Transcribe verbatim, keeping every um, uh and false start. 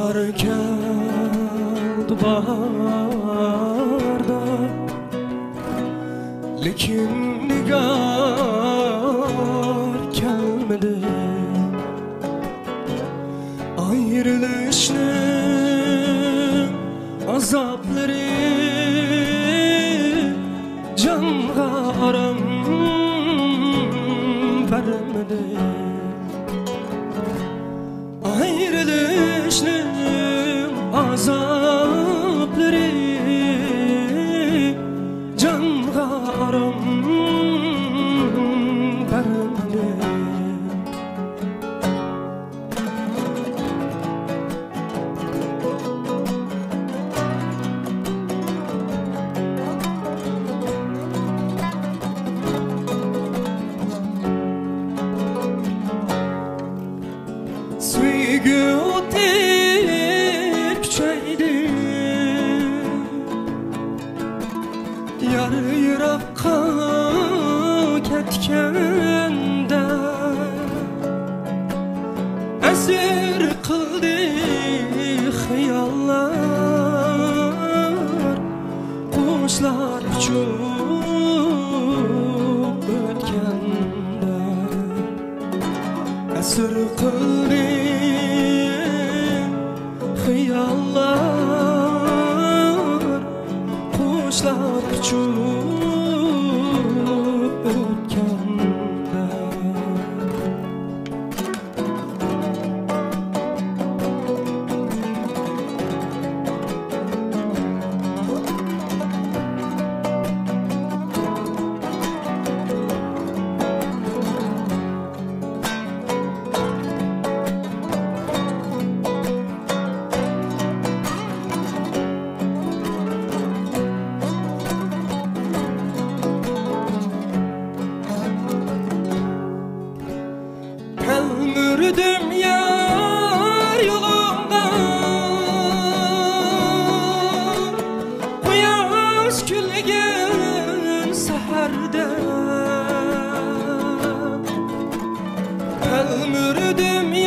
Bahar keldi baharda, lekin nigar kelmedi. Ayrılışın azapları canga aram vermedi. Ayrılışın azapları canga aram vermedi. Sevgi ötüp çeydi, yarı yırakka ketkende, esir kıldı hıyallar, kuşlar uçup ötkende, esir kıldı hıyallar, kuşlar uçup ötkende. Mürdüm yar yolunda, kuyaş külgen seherde. El mürdüm